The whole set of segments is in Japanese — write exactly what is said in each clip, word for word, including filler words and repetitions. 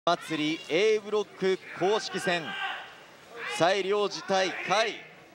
祭り A ブロック公式戦、蔡良治対甲斐。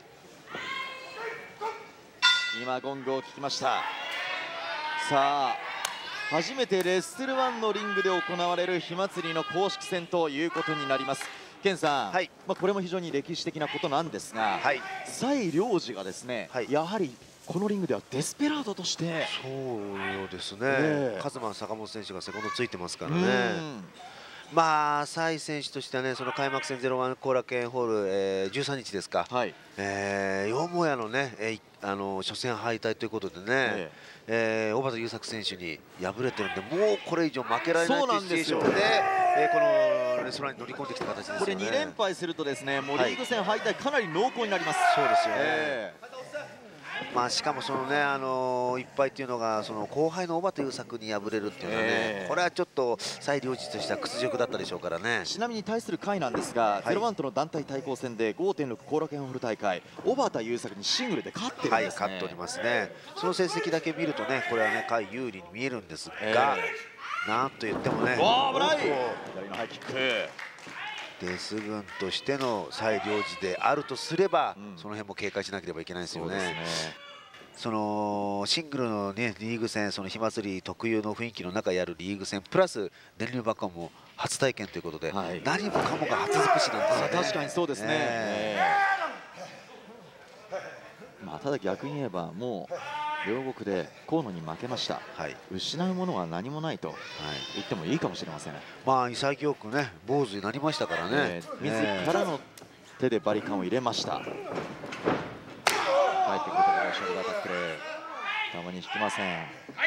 今ゴングを聞きました。さあ初めてレッスルワンのリングで行われる火祭りの公式戦ということになります。ケンさん、はい、まあこれも非常に歴史的なことなんですが、はい、蔡良治がですね、はい、やはりこのリングではデスペラードとして、 そうですね、えー、カズマン坂本選手がセコンドついてますからね。まあ蔡選手としてはね、その開幕戦ゼロワン後楽園ホール、えー、じゅうさんにちですか、はい、えー、よもやのね、えー、あの初戦敗退ということでね、えーえー、小畑優作選手に敗れてるんで、もうこれ以上負けられないというシチュエーションで、えー、このレストランに乗り込んできた形ですよね。 これに連敗するとですね、もうリーグ戦敗退かなり濃厚になります。 はい、そうですよね。えーまあしかもそのね、あのー、いっぱいっていうのがその後輩の小畑優作に敗れるっていうのはね、えー、これはちょっと蔡良治としては屈辱だったでしょうからね。 ちなみに対する甲斐なんですが、はい、ゼロワンとの団体対抗戦で ごてんろく 後楽園ホール大会、小畑優作にシングルで勝ってるんですね。はい、 勝っておりますね。その成績だけ見るとね、これはね甲斐有利に見えるんですが、えー、なんと言ってもね、 おー危ない、左のハイキック。 デス軍としての蔡良治であるとすれば、うん、その辺も警戒しなければいけないですよね。そのシングルの、ね、リーグ戦、その火祭り特有の雰囲気の中やるリーグ戦プラス電流爆破も初体験ということで、はい、何もかもが初尽くしなんですよね。 確かにそうですね。えー、まあただ逆に言えばもう両国で河野に負けました、はい、失うものは何もないと言ってもいいかもしれません。 まあ潔くね坊主になりましたからね、えー、自らの手でバリカンを入れました。帰ってくるところショルダータックル、たまに引きません。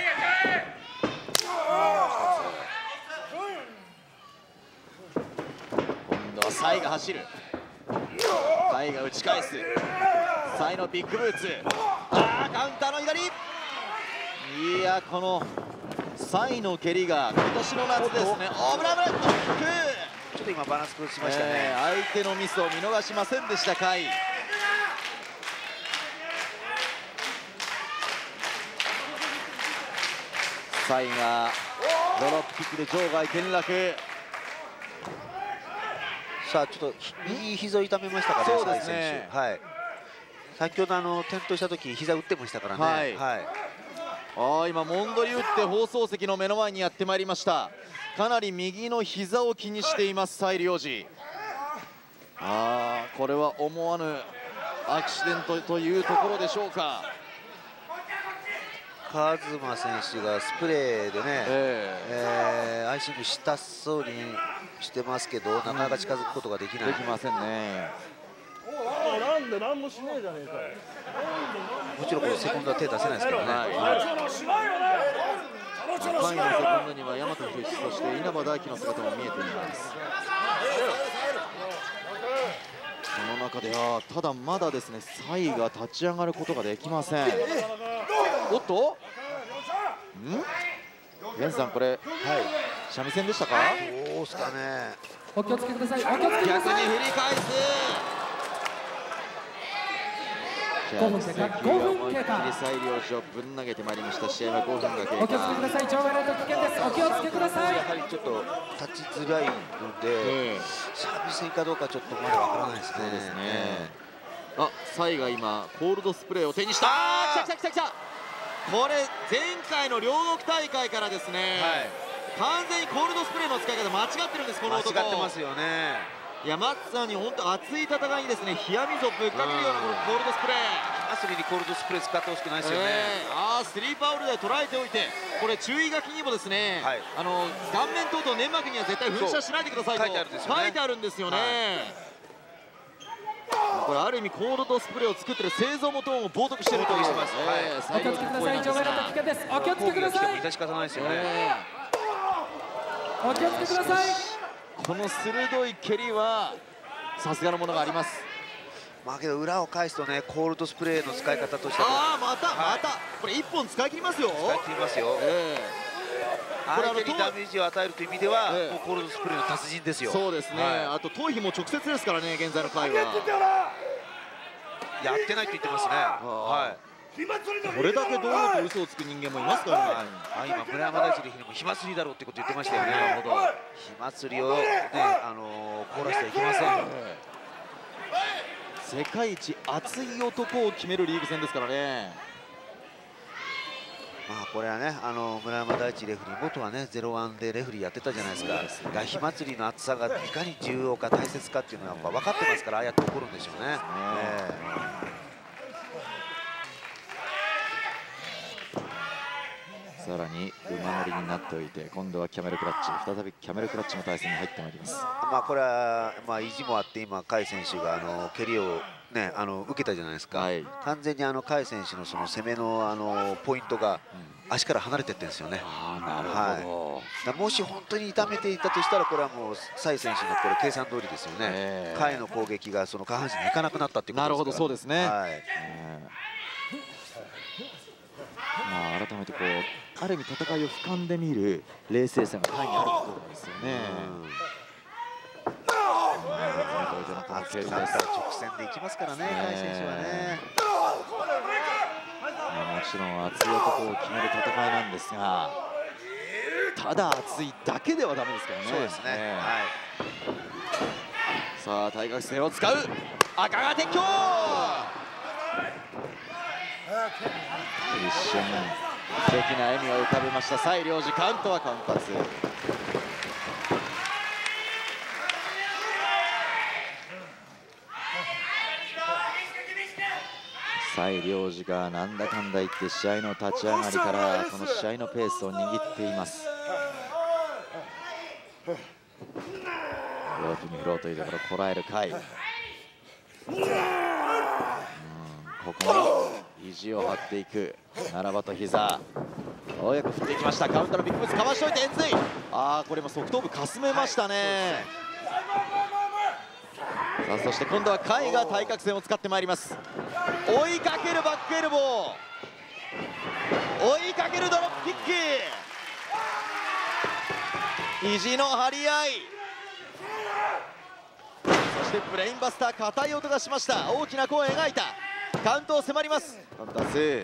今度は蔡が走る、蔡が打ち返す、蔡のビッグブーツ、あーカウンターの左、いやこの蔡の蹴りが今年の夏ですね。オブラブレットキック、 ちょっと今バランス崩しましたね、 えー、相手のミスを見逃しませんでした甲斐。蔡がドロップキックで場外転落。 さあちょっと右膝を痛めましたかね、蔡選手。はい。先ほどあの転倒した時膝打ってましたからね。はい。はい、 ああ今モンドリ打って放送席の目の前にやってまいりました。かなり右の膝を気にしています蔡良治。ああこれは思わぬアクシデントというところでしょうか。 カズマ選手がスプレーでね、えーえー、アイシングしたそうにしてますけど、なかなか近づくことができない。 できませんね。 なんで何もしねえじゃねえか。 もちろんこのセコンドは手出せないですからね。甲斐のセコンドには大和秀一、そして稲葉大輝の姿も見えています。その中ではただまだですね蔡が立ち上がることができません。おっとんゲンさんこれ、はい、三味線でしたか。 どうですかね。 お気をつけください。お気をつけください。 逆に振り返す。 ごふん経過。ごふん経過。 蔡良治をぶん投げてまいりました。試合はごふんが経過。 お気をつけください。場外ライト危険です。お気をつけください。 やはりちょっと立ちづらいので、三味線かどうかちょっとまだわからないですね。そうですね。 あ、蔡が今コールドスプレーを手にした。あー、来た来た来た来た。これ前回の両国大会からですね、はい、完全にコールドスプレーの使い方間違ってるんです。この男間違ってますよね。 いやまさに本当熱い戦いにですね冷や水をぶっかけるようなこのコールドスプレー。 アスリにコールドスプレー使ってほしくないですよね。 えー、あースリーパーオールで捉えておいて、これ注意書きにもですね、はい、あの顔面等々粘膜には絶対噴射しないでくださいと書いてあるんですよね。これある意味コールドスプレーを作ってる製造元を冒涜してるという。 お気をつけください。場外ライト危険です。お気をつけください。 致し方ないですよね。 お気をつけください。 この鋭い蹴りはさすがのものがあります。 まあけど裏を返すとね、コールドスプレーの使い方としては、 ああまたまたこれいっぽん使い切りますよ。 使い切りますよ。相手にダメージを与えるという意味では、もうコールドスプレーの達人ですよ。 そうですね。あと頭皮も直接ですからね、現在の回は。 やってないと言ってますね。はい。 これだけ堂々と嘘をつく人間もいますからね。 あ、今村山大地でも火祭りだろうってこと言ってましたよね。なるほど。火祭りをね、あのー、凍らせてはいけません。世界一熱い男を決めるリーグ戦ですからね。 まあこれはね、あの村山大地レフリー、元はねゼロワンでレフリーやってたじゃないですか。ですね、火祭りの熱さがいかに重要か大切かっていうのはやっぱ分かってますから、ああやって起こるんでしょうね。 さらに馬乗りになっておいて、今度はキャメルクラッチ、再びキャメルクラッチの対戦に入ってまいります。 まあこれはまあ意地もあって、今甲斐選手があの蹴りをね、あの受けたじゃないですか。はい、完全にあの甲斐選手のその攻めのあのポイントが足から離れてってるんですよね。 あ、なるほど。はい、もし本当に痛めていたとしたら、これはもうサイ選手のこれ計算通りですよね。甲斐の攻撃がその下半身にいかなくなったっていうことですから。 なるほど、そうですね。 はい、 まあ改めてこうある意味戦いを俯瞰で見る冷静さが甲斐にあることですよね。 熱くなったら直線でいきますからね、甲斐選手はね。 もちろん熱い男を決める戦いなんですが、ただ熱いだけではダメですからね。 そうですね。はい、 さあ対角線を使う赤が鉄橋。一瞬素敵な笑みを浮かべました蔡良治。カウントはカウントツー。蔡良治がなんだかんだ言って試合の立ち上がりからこの試合のペースを握っています。ロープに振ろうというところこらえる甲斐。ここに意地を張っていく奈良場と膝。ようやく振っていきました。カウンターのビッグブーツかわしといて円髄。ああ、これも側頭部かすめましたね。さあそして今度は甲斐が対角線を使ってまいります。追いかけるバックエルボー、追いかけるドロップキック、意地の張り合い、そしてブレインバスター、硬い音がしました。大きな弧を描いた。カウントを迫ります。カウンター数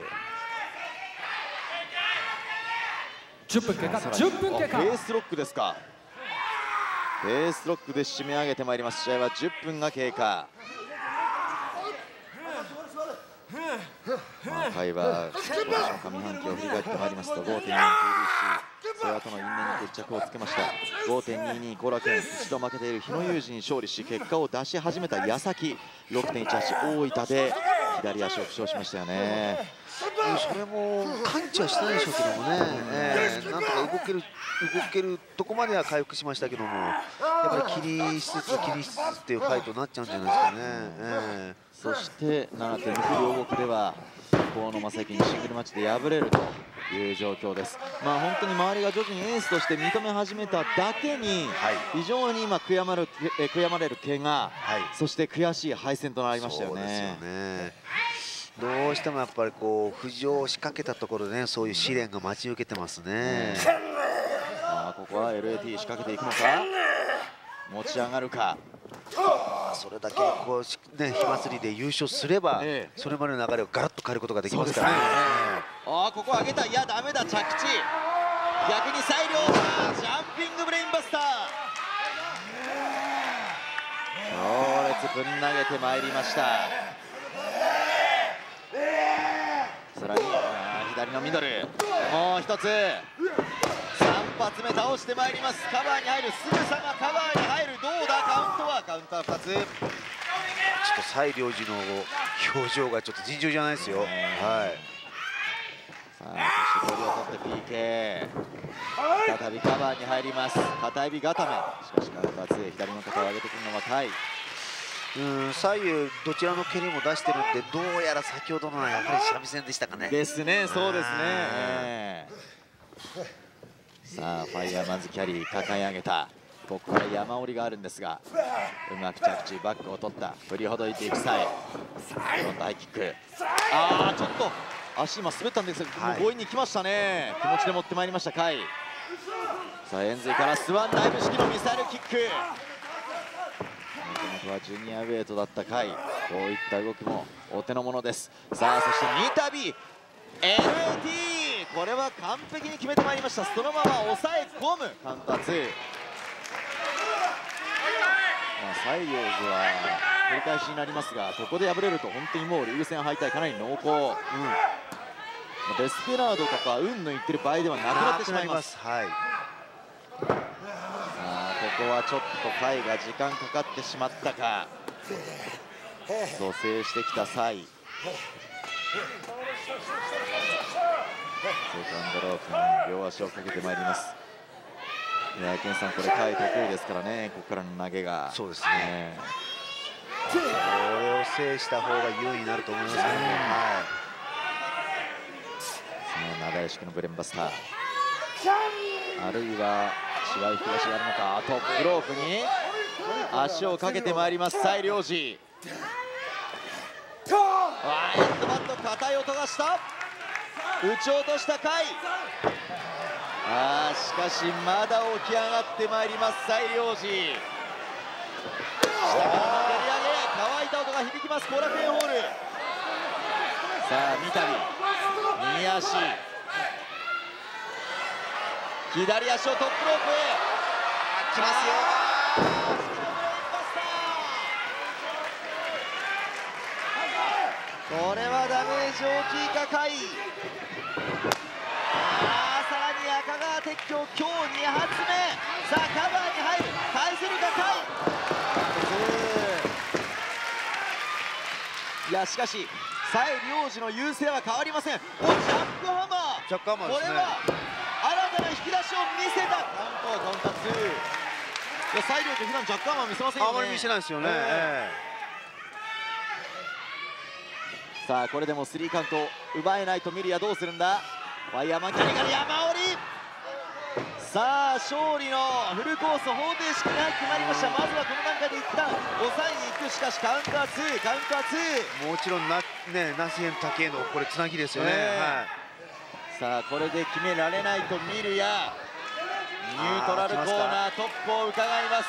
じゅっぷん経過。じゅっぷん経過。 ベースロックですか。ベースロックで締め上げてまいります。試合はじゅっぷんが経過。まあ、甲斐は今年の上半期を振り返ってまいりますと ごてんに ケービーシー、その後の因縁に決着をつけました。 ごてんにに 後楽園、一度負けている日野裕二に勝利し結果を出し始めた矢先 ろくてんいちはち 大分で左足を負傷しましたよね。 それも完治はしてないでしょうけどもね、えー、なんとか動ける動けるとこまでは回復しましたけども、やっぱり気にしつつ気にしつつっていうファイトになっちゃうんじゃないですかね。えー、 そして ななてんに 両国では河野正幸にシングルマッチで敗れるという状況です。まあ本当に周りが徐々にエースとして認め始めただけに、はい、非常に今悔やまれる悔やまれる怪我、はい、そして悔しい敗戦となりましたよね。そうですよね。 どうしてもやっぱりこう浮上を仕掛けたところでね、そういう試練が待ち受けてますね。 あここは エルエーティー 仕掛けていくのか、持ち上がるか。 それだけこうね火祭りで優勝すれば、ええ、それまでの流れをガラッと変えることができますからね。 あここ上げた、いやダメだ、着地逆に蔡良治ジャンピングブレインバスター、強烈ぶん投げてまいりました。さらに左のミドル、もう一つさん発目倒してまいります。カバーに入る、すぐさまカバーに入る、どうだ、カウントはカウンターふたつ。ちょっと蔡良治の表情がちょっと尋常じゃないですよ。はい。 さあそしてボールを取って ピーケー、 再びカバーに入ります。片指固め、しかしカウンターツー、左の肩を上げてくるのは甲斐。 うん左右どちらの蹴りも出してるんで、どうやら先ほどのはやはり三味線でしたかね。 ですね、そうですね。えー、さあファイヤーまずキャリー抱え上げた。ここから山折りがあるんですが、うまく着地、バックを取った、振りほどいていく際、フロントハイキック、あーちょっと足今滑ったんですけど、はい、強引に来ましたね。気持ちで持ってまいりました甲斐。さあ円髄からスワンダイブ式のミサイルキック、もともとはジュニアウェイトだった甲斐、こういった動きもお手の物です。さあそして三度 エルエーティー、 これは完璧に決めてまいりました。そのまま抑え込むカウンターツー。まあ、西洋寺は繰り返しになりますが、ここで敗れると本当にもうリーグ戦敗退かなり濃厚、うん、デスペラードとか運のいってる場合ではなくなってしまいます。はい、さあここはちょっと甲斐が時間かかってしまったか。蘇生してきたサイ、セカンドロープに両足をかけてまいります。いやケンさん、これ甲斐得意ですからね、ここからの投げが。 そうですね、これを制した方が優位になると思いますけどね。はい、 その長屋敷のブレンバスター、あるいは芝居東があるのか。トップロープに足をかけてまいります西良寺。ワイドバット、硬い音がした。打ち落とした甲斐。あーしかしまだ起き上がってまいります西良寺。下からの蹴り上げ、乾いた音が響きます後楽園ホール。さあ三度右足、左足をトップロープへ来ますよ。 これはダメージ大きいか甲斐。あーさらに赤川鉄橋今日に発目。さあカバーに入る、返せるか甲斐。いやしかし西良寺の優勢は変わりません。おジャックハマー、 ジャックハマーですね。 これは新たな引き出しを見せた。カウントカウンターツー。いや西良寺普段ジャックハマー見せませんよね。 あまり見せないですよね。えーさあこれでもスリーカウント奪えないとミリアどうするんだ。ファイヤーマンキャニカル山折り。さあ勝利のフルコース方程式に入ってまいりました。まずはこの段階で一旦抑えに行く。しかしカウンターツー、カウンターツー、 もちろんなねナシエンタケのこれつなぎですよね。はい、 さあこれで決められないとミルヤニュートラルコーナートップを伺います。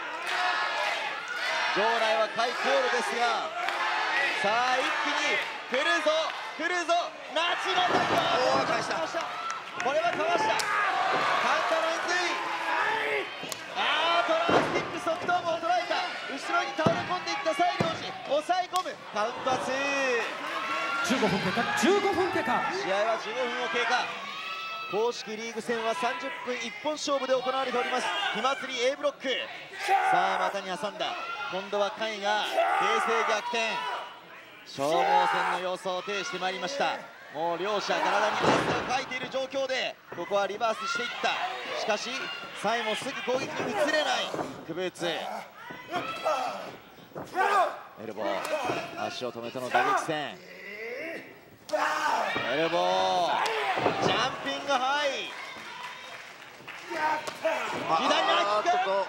場内は甲斐コールですが、さあ一気に来るぞ来るぞ、ナチのタックル、返した。これはかわした。カウンターの円髄、あートランスティックソフトームを捉えた。後ろに倒れ込んでいった西良寺、抑え込むカウントはツー。 じゅうごふん経過、じゅうごふん経過。 試合はじゅうごふんを経過。公式リーグ戦はさんじゅっぷん一本勝負で行われております。火祭り A ブロック。さあ股に挟んだ、今度は甲斐が形勢逆転、消耗戦の様相を呈してまいりました。もう両者体に汗をかいている状況でここはリバースしていった。しかしサイもすぐ攻撃に移れない。クブーツエルボー、足を止めての打撃戦、エルボージャンピングハイ、左のキック、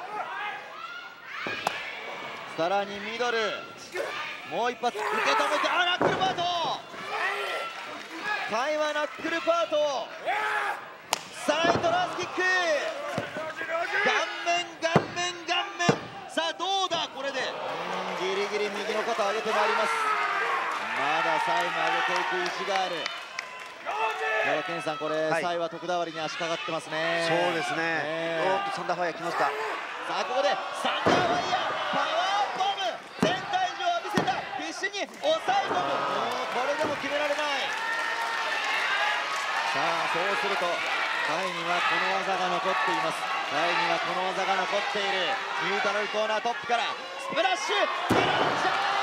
さらにミドル、もう一発受け止めて、あナックルパート、甲斐はナックルパート、さらにトランスキック、顔面顔面顔面、さあどうだこれで、ギリギリ右の肩を上げてまいります。まだサイも上げていく意地がある。ケンさん、これ、はい、サイは徳田割りに足かかってますね。 そうですね、えー、おっとサンダーファイヤー来ました。さあここでサンダーファイヤーパワーボム、全体重を見せた、必死に抑え込む、これでも決められない。さあそうすると甲斐にはこの技が残っています。甲斐にはこの技が残っている。ニュートラルコーナートップからスプラッシュブラッシャー